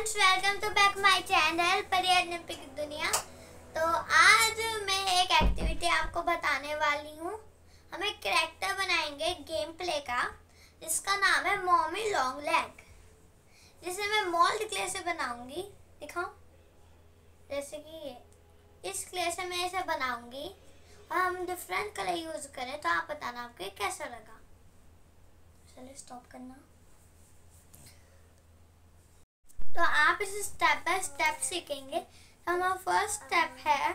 Friends, welcome to back my channel परियानिपी की दुनिया। तो आज मैं एक एक्टिविटी आपको बताने वाली हूँ। हम एक कैरेक्टर बनाएंगे गेम प्ले का, जिसका नाम है मॉमी लॉन्ग लेग, जिसे मैं मोल्ड क्ले से बनाऊंगी। दिखाऊं? जैसे कि ये इस क्ले से मैं इसे बनाऊंगी और हम डिफरेंट कलर यूज करें, तो आप बताना आपको ये कैसा लगा। चलिए स्टॉप करना। तो आप इसे स्टेप बाय स्टेप सीखेंगे। तो हमारा फर्स्ट स्टेप है,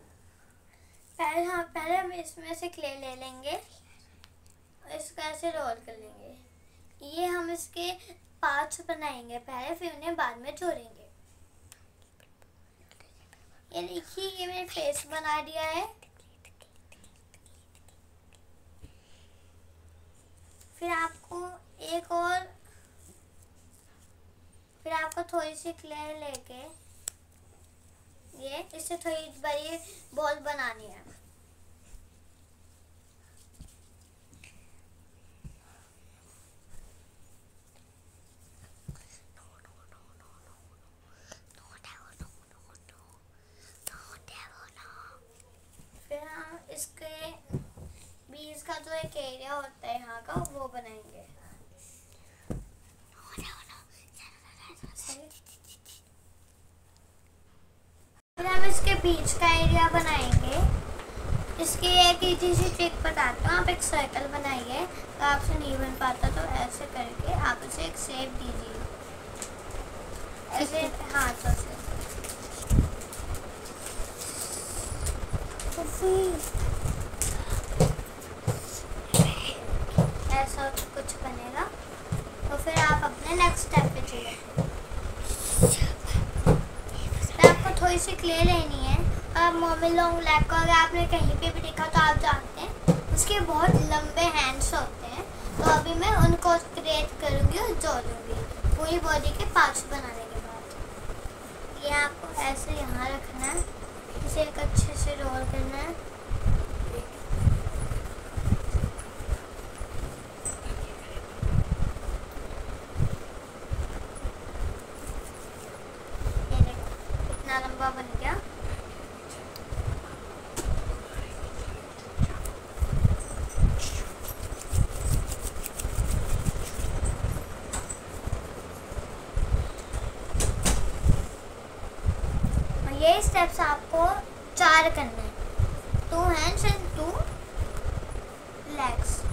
पहले हम इसमें से क्ले ले लेंगे और इसको ऐसे रोल कर लेंगे। ये हम इसके पार्ट्स बनाएंगे पहले, फिर उन्हें बाद में जोड़ेंगे। ये देखिए, ये मैंने फेस बना दिया है। फिर आपको थोड़ी सी क्ले लेके इससे थोड़ी बड़ी बॉल बनानी है। फिर हम इसके बीच का जो एक एरिया होता है यहाँ का, वो बनाएंगे। फिर हम इसके बीच का एरिया बनाएंगे। इसकी एक इजी सी ट्रिक बताता हूँ। आप एक सर्कल बनाइए, तो आपसे नहीं बन पाता तो ऐसे करके आप इसे एक शेप दीजिए, ऐसे हाथों से। ऐसा कुछ बनेगा। तो फिर आप अपने नेक्स्ट स्टेप पे चलिए। थोड़ी सी क्ले लेनी है। अब मॉमी लॉन्ग लेग को अगर आपने कहीं पे भी देखा तो आप जानते हैं उसके बहुत लंबे हैंड्स होते हैं। तो अभी मैं उनको क्रिएट करूँगी और जोड़ूंगी पूरी बॉडी के पार्ट्स बनाने के बाद। ये आपको ऐसे यहाँ रखना है, इसे एक अच्छे से रोल करना है। लंबा बन गया। और ये स्टेप्स आपको 4 करने हैं। 2 हैंड्स एंड 2 लेग्स।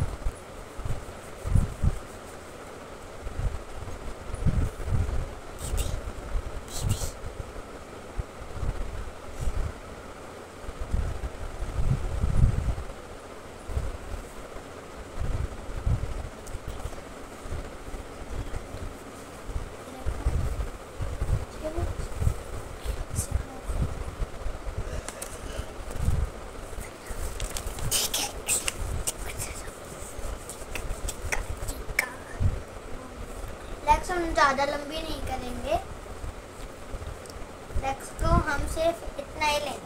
लेग्स हम ज़्यादा लंबी नहीं करेंगे, लेग्स को हम सिर्फ इतना ही लेंगे।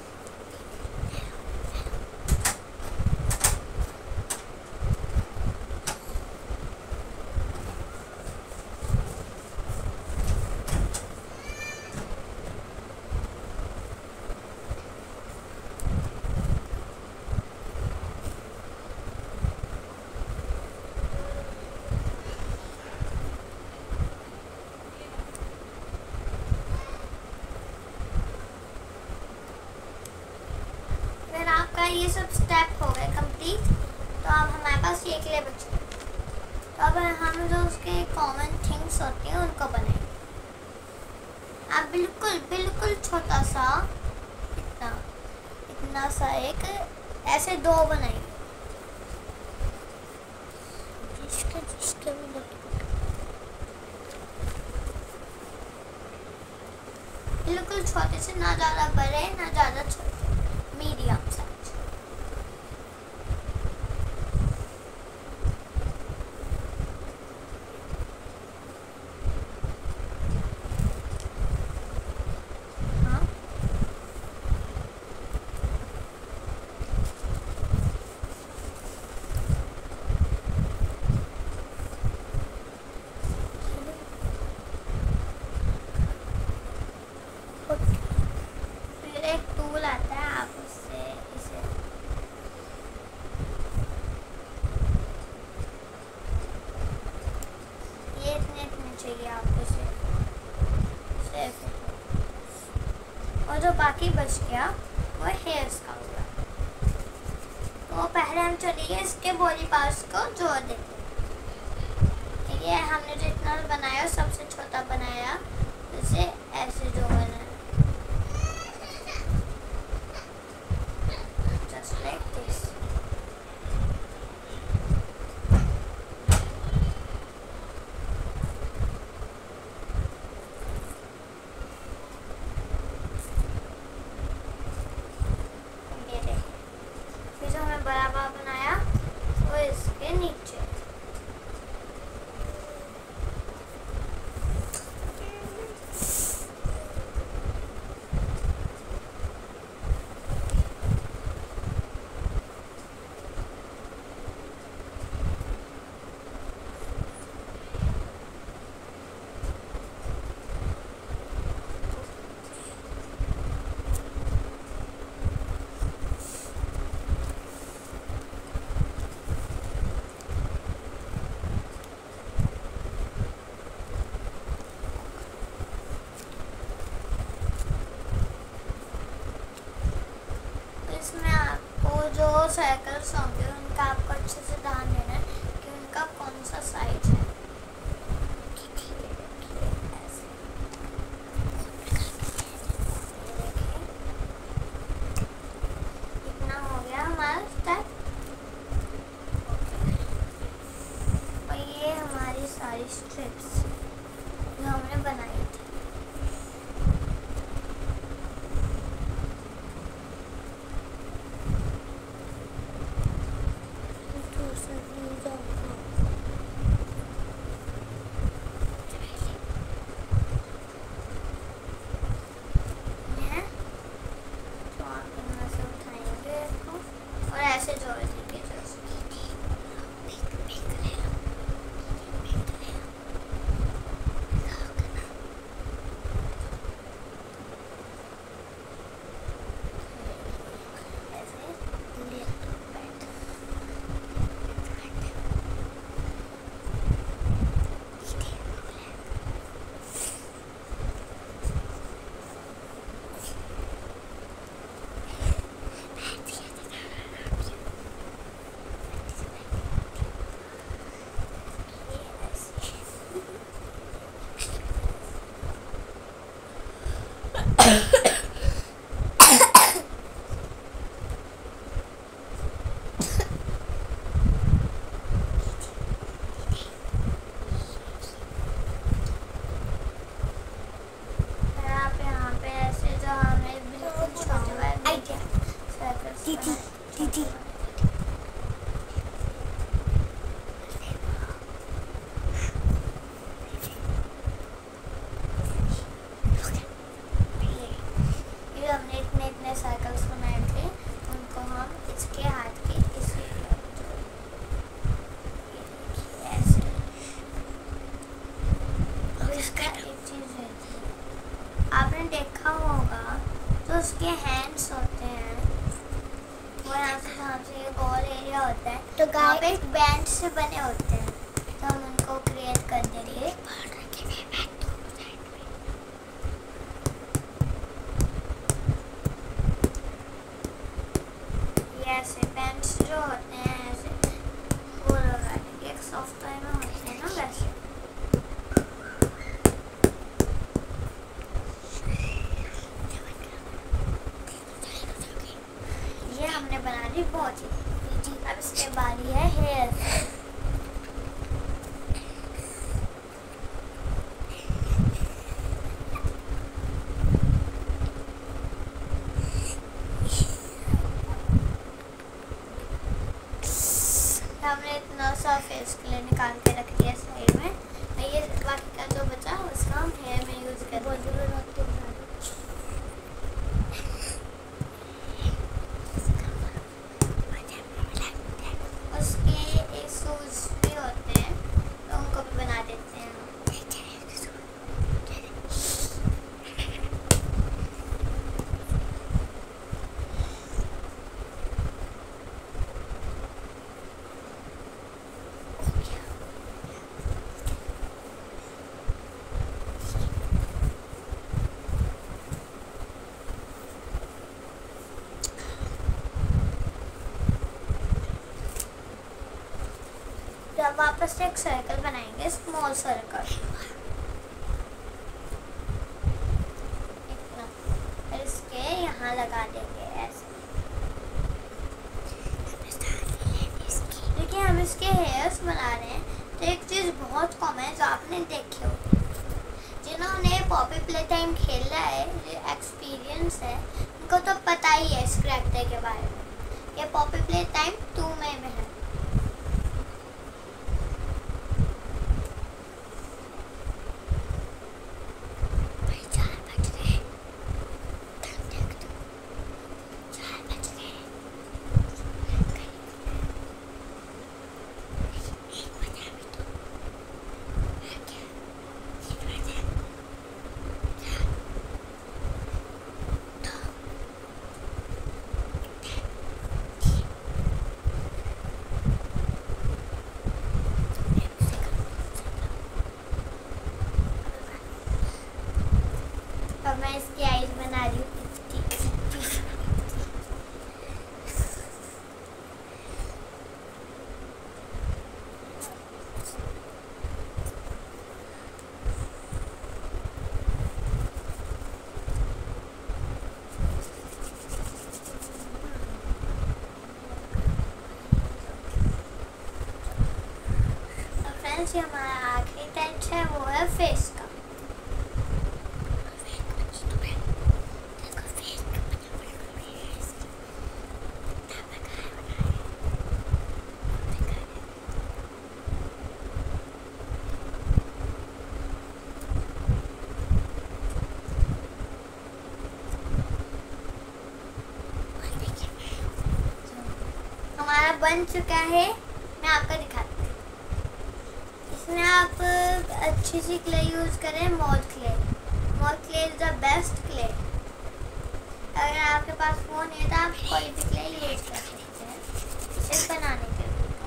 आपका ये सब स्टेप हो गए कंप्लीट। तो अब हमारे पास ये क्ले बचे। तो अब हम जो उसके कॉमन थिंग्स होते हैं उनको बनाएंगे। आप बिल्कुल छोटा सा इतना सा एक ऐसे 2 बनाएंगे। बिल्कुल छोटे से, ना ज़्यादा बड़े ना ज़्यादा छोटे, मीडियम साइज। ऐसे और जो बाकी बच गया वो हेयर्स का होगा। तो पहले हम चलिए इसके बॉडी पार्ट्स को जोड़ देते हैं। ठीक है, हमने जो इतना बनाया सबसे छोटा बनाया, इसे ऐसे जोड़ना है जस्ट लाइक दिस। बराबर बनाया वो इसके नीचे। इसमें आपको जो सर्कल्स होंगे उनका आपको अच्छे से ध्यान देना है कि उनका कौन सा साइज है। इतना हो गया हमारा स्टेप। और ये हमारी सारी स्ट्रिप्स जो हमने बनाई थी। ऐसे जोड़ देंगे दीदी। ये हमने इतने सर्कल्स बनाए थे, उनको हम इसके हाथ के इसी ऐसे। इसका एक चीज है, आपने देखा होगा तो उसके हैंड्स होते हैं वो यहाँ से जहाँ से ये गोल एरिया होता है तो वहाँ पे एक बैंड से बने होते हैं, तो हम उनको क्रिएट कर देंगे। ये ऐसे बैंड्स जो होते हैं ऐसे वो लगा देंगे, एक सॉफ्ट टॉय में होते हैं ना वैसे। ये हमने बना ली बॉडी। अब इसके बारी है हेयर। हमने इतना सा फेस के लिए निकाल के रख दिया साइड में। ये बाकी का जो बचा उसका हम हेयर में यूज करेंगे। वापस से एक सर्कल बनाएंगे, स्मॉल सर्कल। फिर इसके यहाँ लगा देंगे ऐसे। देखिए हम इसके हेयर्स बना रहे हैं। तो एक चीज़ बहुत कॉमन है जो आपने देखी होगी, जिन्होंने पॉपी प्ले टाइम खेला है, एक्सपीरियंस है, उनको तो पता ही है इस कैरेक्टर के बारे में। ये पॉपी प्ले टाइम 2 में है। अब मैं इसकी आईज बना रही हूँ। फ्रेंड्स, ये हमारा आखिरी टच है, वो है फेस का। हमारा बन चुका है, मैं आपको दिखाती हूँ। इसमें आप अच्छी सी क्ले यूज़ करें, mod clay. Mod clay is the best clay. अगर आपके पास फ़ोन है तो आप कोई भी क्ले यूज़ कर सकते हैं इसे बनाने के लिए।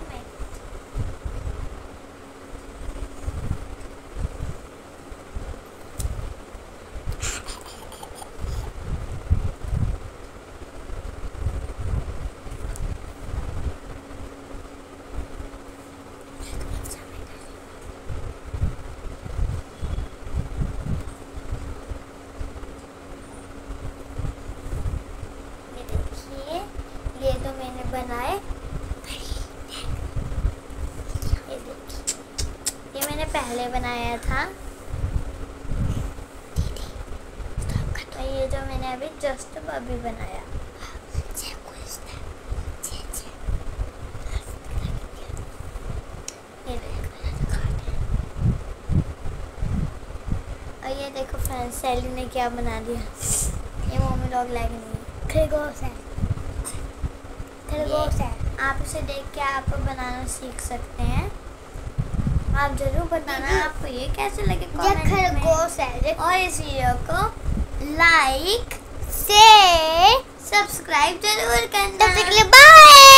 ये तो मैंने बनाए, ये देखिए, ये मैंने पहले बनाया था। तो ये जो मैंने अभी जस्ट अभी बनाया, ये देखो। और ये देखो फ्रेंड्स, सैली ने क्या बना दिया। ये मम्मी डॉग लैग नहीं है, खरगोश है। खरगोश है। आप इसे देख के आप बनाना सीख सकते हैं। आप जरूर बताना आपको ये कैसे लगे कमेंट में। खरगोश है। और इस वीडियो को लाइक से सब्सक्राइब जरूर करना। तब तक के लिए बाय।